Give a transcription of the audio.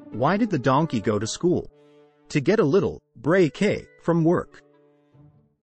Why did the donkey go to school? To get a little bray from work.